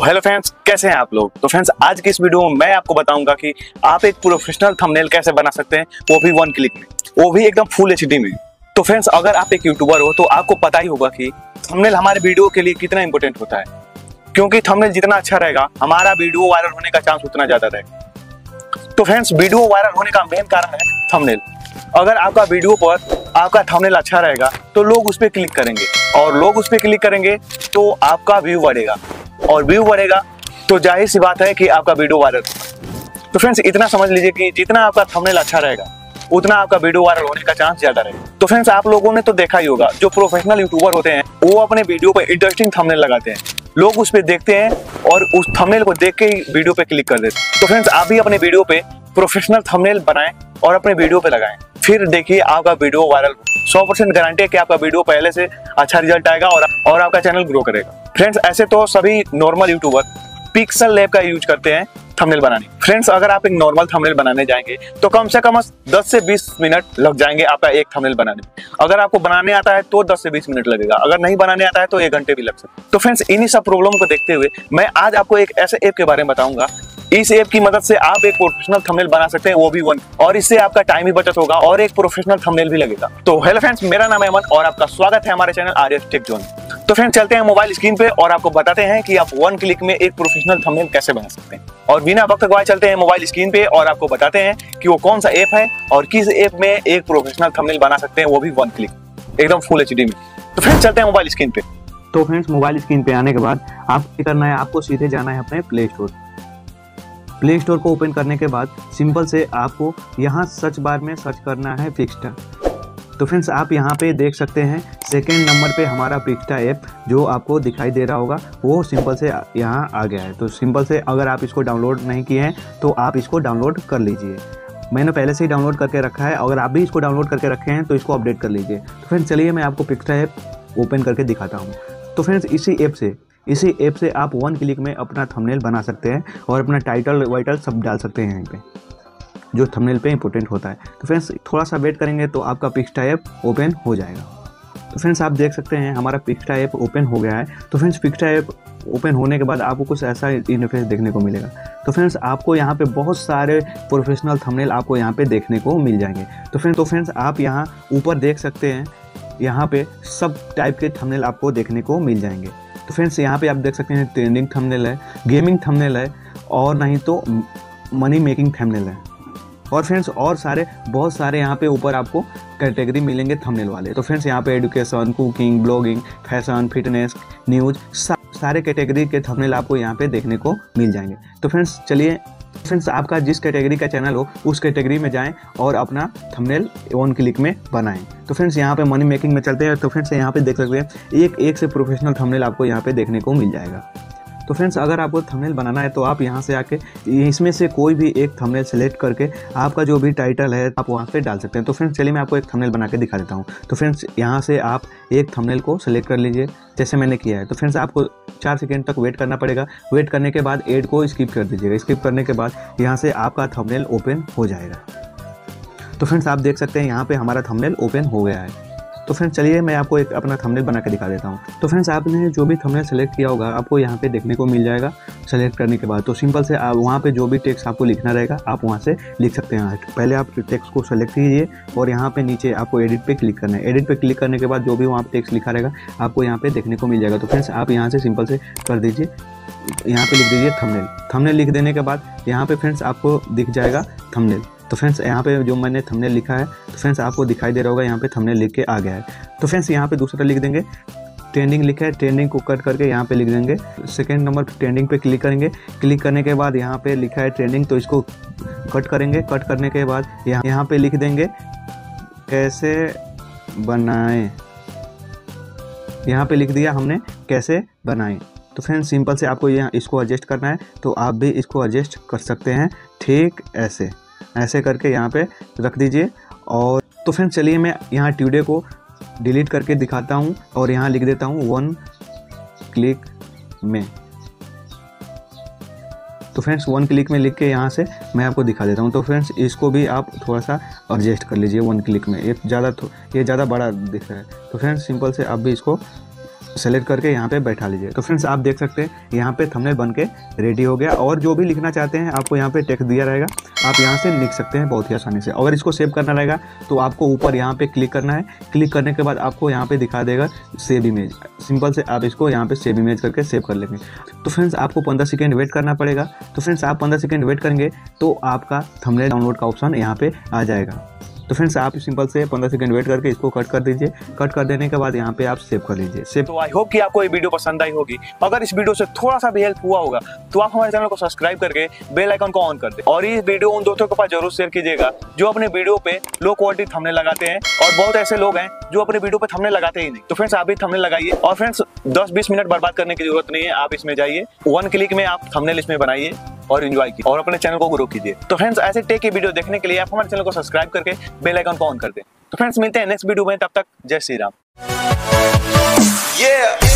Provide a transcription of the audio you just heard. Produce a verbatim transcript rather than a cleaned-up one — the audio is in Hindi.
हेलो फ्रेंड्स, कैसे हैं आप लोग। तो फ्रेंड्स, आज की इस वीडियो में मैं आपको बताऊंगा कि आप एक प्रोफेशनल थंबनेल कैसे बना सकते हैं, वो भी वन क्लिक में, वो भी एकदम फुल एचडी में। तो फ्रेंड्स, अगर आप एक यूट्यूबर हो तो आपको पता ही होगा कि थंबनेल हमारे वीडियो के लिए कितना इंपॉर्टेंट होता है, क्योंकि थंबनेल जितना अच्छा रहेगा हमारा वीडियो वायरल होने का चांस उतना ज्यादा रहेगा। तो फ्रेंड्स, वीडियो वायरल होने का मेन कारण है थंबनेल। अगर आपका वीडियो पर आपका थंबनेल अच्छा रहेगा तो लोग उस पर क्लिक करेंगे, और लोग उस पर क्लिक करेंगे तो आपका व्यू बढ़ेगा, और व्यू बढ़ेगा तो जाहिर सी बात है कि आपका वीडियो वायरल होगा। तो फ्रेंड्स, इतना समझ लीजिए कि जितना आपका थंबनेल अच्छा रहेगा उतना आपका वीडियो वायरल होने का चांस ज्यादा रहेगा। तो फ्रेंड्स, आप लोगों ने तो देखा ही होगा, जो प्रोफेशनल यूट्यूबर होते हैं वो अपने वीडियो पर इंटरेस्टिंग थंबनेल लगाते हैं, लोग उस पर देखते हैं और उस थंबनेल को देख के ही वीडियो पे क्लिक कर देते हैं। तो फ्रेंड्स, आप भी अपने वीडियो पे प्रोफेशनल थंबनेल बनाएं और अपने वीडियो पे लगाएं, फिर देखिए आपका वीडियो वायरल। सौ परसेंट गारंटी है कि आपका वीडियो पहले से अच्छा रिजल्ट आएगा और और आपका चैनल ग्रो करेगा। फ्रेंड्स, ऐसे तो सभी नॉर्मल यूट्यूबर पिक्सल लैब का यूज करते हैं थंबनेल बनाने। फ्रेंड्स, अगर आप एक नॉर्मल थंबनेल बनाने जाएंगे तो कम से कम दस से बीस मिनट लग जाएंगे आपका एक थंबनेल बनाने में। अगर आपको बनाने आता है तो दस से बीस मिनट लगेगा, अगर नहीं बनाने आता है तो एक घंटे भी लग सकते। तो फ्रेंड्स, इन्हीं सब प्रॉब्लम को देखते हुए मैं आज आपको एक ऐसे ऐप के बारे में बताऊंगा, इस ऐप की मदद से आप एक प्रोफेशनल थंबनेल बना सकते हैं, वो भी वन, और इससे आपका टाइम भी बचत होगा और एक प्रोफेशनल थंबनेल भी लगेगा। तो हेलो फ्रेंड्स, मेरा नाम है अमन और आपका स्वागत है हमारे चैनल आर्यस टेक जोन। तो फ्रेंड्स, चलते हैं मोबाइल स्क्रीन पे और आपको बताते हैं कि आप वन क्लिक में एक प्रोफेशनल थंबनेल कैसे बना सकते हैं। और बिना वक्त गवाए चलते हैं मोबाइल स्क्रीन पे और आपको बताते हैं कि वो कौन सा ऐप है और किस ऐप में एक प्रोफेशनल थंबनेल बना सकते हैं, वो भी वन क्लिक, एकदम फुल एचडी में। तो फ्रेंड्स, चलते हैं मोबाइल स्क्रीन पे। तो फ्रेंड्स, मोबाइल स्क्रीन पे आने के बाद आपको क्या करना है, आपको सीधे जाना है अपने प्ले स्टोर। प्ले स्टोर को ओपन करने के बाद सिंपल से आपको यहाँ सर्च बार में सर्च करना है पिक्सटा। तो फ्रेंड्स, आप यहाँ पे देख सकते हैं सेकेंड नंबर पे हमारा पिक्सटा ऐप जो आपको दिखाई दे रहा होगा, वो सिंपल से यहाँ आ गया है। तो सिंपल से अगर आप इसको डाउनलोड नहीं किए हैं तो आप इसको डाउनलोड कर लीजिए। मैंने पहले से ही डाउनलोड करके रखा है, अगर आप भी इसको डाउनलोड करके रखे हैं तो इसको अपडेट कर लीजिए। तो फ्रेंड्स, चलिए मैं आपको पिक्सटा ऐप ओपन करके दिखाता हूँ। तो फ्रेंड्स, इसी ऐप से इसी ऐप से आप वन क्लिक में अपना थंबनेल बना सकते हैं और अपना टाइटल वाइटल सब डाल सकते हैं यहाँ पे, जो थंबनेल पे इंपॉर्टेंट होता है। तो फ्रेंड्स, थोड़ा सा वेट करेंगे तो आपका पिक्सटा ऐप ओपन हो जाएगा। तो फ्रेंड्स, आप देख सकते हैं हमारा पिक्सटा ऐप ओपन हो गया है। तो फ्रेंड्स, पिक्सटा ऐप ओपन होने के बाद आपको कुछ ऐसा इंटरफेस देखने को मिलेगा। तो फ्रेंड्स, आपको यहाँ पे बहुत सारे प्रोफेशनल थंबनेल आपको यहाँ पे देखने को मिल जाएंगे। तो फ्रेंड्स तो फ्रेंड्स आप यहाँ ऊपर देख सकते हैं, यहाँ पे सब टाइप के थंबनेल आपको देखने को मिल जाएंगे। तो फ्रेंड्स, यहाँ पे आप देख सकते हैं ट्रेंडिंग थंबनेल है, गेमिंग थंबनेल है, और नहीं तो मनी मेकिंग थंबनेल है, और फ्रेंड्स और सारे बहुत सारे यहाँ पे ऊपर आपको कैटेगरी मिलेंगे थंबनेल वाले। तो फ्रेंड्स, यहाँ पे education, cooking, blogging, fashion, fitness, news, सा, सारे कैटेगरी के थंबनेल आपको यहाँ पे देखने को मिल जाएंगे। तो फ्रेंड्स, चलिए फ्रेंड्स, आपका जिस कैटेगरी का चैनल हो उस कैटेगरी में जाएं और अपना थंबनेल वन क्लिक में बनाएं। तो फ्रेंड्स, यहाँ पे मनी मेकिंग में चलते हैं। तो फ्रेंड्स, यहाँ पे देख सकते हैं एक एक से प्रोफेशनल थंबनेल आपको यहाँ पे देखने को मिल जाएगा। तो फ्रेंड्स, अगर आपको थंबनेल बनाना है तो आप यहाँ से आके इसमें से कोई भी एक थंबनेल सेलेक्ट करके आपका जो भी टाइटल है आप वहाँ पे डाल सकते हैं। तो फ्रेंड्स, चलिए मैं आपको एक थंबनेल बना के दिखा देता हूँ। तो फ्रेंड्स, यहाँ से आप एक थंबनेल को सेलेक्ट कर लीजिए जैसे मैंने किया है। तो फ्रेंड्स, आपको चार सेकेंड तक वेट करना पड़ेगा। वेट करने के बाद एड को स्किप कर दीजिएगा। स्किप करने के बाद यहाँ से आपका थंबनेल ओपन हो जाएगा। तो फ्रेंड्स, आप देख सकते हैं यहाँ पे हमारा थंबनेल ओपन हो गया है। तो फ्रेंड्स, चलिए मैं आपको एक अपना थंबनेल बना के दिखा देता हूँ। तो फ्रेंड्स, आपने जो भी थंबनेल सेलेक्ट किया होगा आपको यहाँ पे देखने को मिल जाएगा। सेलेक्ट करने के बाद तो सिंपल से आप वहाँ पे जो भी टेक्स्ट आपको लिखना रहेगा आप वहाँ से लिख सकते हैं। पहले आप टेक्स्ट को सेलेक्ट कीजिए और यहाँ पे नीचे आपको एडिट पे क्लिक करना है। एडिट पे क्लिक करने के बाद जो भी वहाँ पे टेक्स्ट लिखा रहेगा आपको यहाँ पे देखने को मिल जाएगा। तो फ्रेंड्स, आप यहाँ से सिंपल से कर दीजिए, यहाँ पे लिख दीजिए थंबनेल। थंबनेल लिख देने के बाद यहाँ पे फ्रेंड्स आपको दिख जाएगा थंबनेल। तो फ्रेंड्स, यहाँ पे जो मैंने थंबनेल लिखा है तो फ्रेंड्स आपको दिखाई दे रहा होगा, यहाँ पे थंबनेल लिख के आ गया है। तो फ्रेंड्स, यहाँ पे दूसरा लिख देंगे ट्रेंडिंग लिखा है, ट्रेंडिंग को कट करके यहाँ पे लिख देंगे। सेकेंड नंबर ट्रेंडिंग पे क्लिक करेंगे। क्लिक करने के बाद यहाँ पे लिखा है ट्रेंडिंग, तो इसको कट करेंगे। कट करने के बाद यहाँ यहाँ पे लिख देंगे कैसे बनाएं। यहाँ पे लिख दिया हमने कैसे बनाएं। तो फ्रेंड्स, सिंपल से आपको यहाँ इसको एडजस्ट करना है, तो आप भी इसको एडजस्ट कर सकते हैं। ठीक ऐसे ऐसे करके यहाँ पे रख दीजिए। और तो फ्रेंड्स, चलिए मैं यहाँ ट्यूडे को डिलीट करके दिखाता हूँ और यहाँ लिख देता हूँ वन क्लिक में। तो फ्रेंड्स, वन क्लिक में लिख के यहाँ से मैं आपको दिखा देता हूँ। तो फ्रेंड्स, इसको भी आप थोड़ा सा एडजस्ट कर लीजिए वन क्लिक में, ये ज़्यादा ये ज़्यादा बड़ा दिख रहा है। तो फ्रेंड्स, सिंपल से आप भी इसको सेलेक्ट करके यहाँ पे बैठा लीजिए। तो फ्रेंड्स आप देख सकते हैं यहाँ पे थंबनेल बन के रेडी हो गया, और जो भी लिखना चाहते हैं आपको यहाँ पे टेक्स्ट दिया रहेगा, आप यहाँ से लिख सकते हैं बहुत ही आसानी से। अगर इसको सेव करना रहेगा तो आपको ऊपर यहाँ पे क्लिक करना है। क्लिक करने के बाद आपको यहाँ पे दिखा देगा सेव इमेज, सिंपल से आप इसको यहाँ पे सेव इमेज करके सेव कर लेंगे। तो फ्रेंड्स आपको पंद्रह सेकेंड वेट करना पड़ेगा। तो फ्रेंड्स आप पंद्रह सेकेंड वेट करेंगे तो आपका थंबनेल डाउनलोड का ऑप्शन यहाँ पे आ जाएगा। तो फ्रेंड्स आप सिंपल से पंद्रह सेकंड वेट करके इसको कट कर दीजिए। कट कर देने के बाद यहाँ पे आप सेव कर लीजिए। सेव। तो आई होप कि आपको ये वीडियो पसंद आई होगी। अगर इस वीडियो से थोड़ा सा भी हेल्प हुआ होगा तो आप हमारे चैनल को सब्सक्राइब करके बेल आइकन को ऑन कर दें, और ये वीडियो उन दोस्तों के पास जरूर शेयर कीजिएगा जो अपने वीडियो पे लो क्वालिटी थंबनेल लगाते हैं, और बहुत ऐसे लोग हैं जो अपने वीडियो पे थंबनेल लगाते ही नहीं। तो फ्रेंड्स आप भी थंबनेल लगाइए, और फ्रेंड्स दस बीस मिनट बर्बाद करने की जरूरत नहीं है। आप इसमें जाइए, वन क्लिक में आप थंबनेल इसमें बनाइए और एंजॉय कीजिए, और अपने चैनल को ग्रो कीजिए। तो फ्रेंड्स ऐसे टेक की वीडियो देखने के लिए आप हमारे चैनल को सब्सक्राइब करके बेल आइकन को ऑन कर दें। तो फ्रेंड्स मिलते हैं नेक्स्ट वीडियो में, तब तक जय श्री राम। Yeah.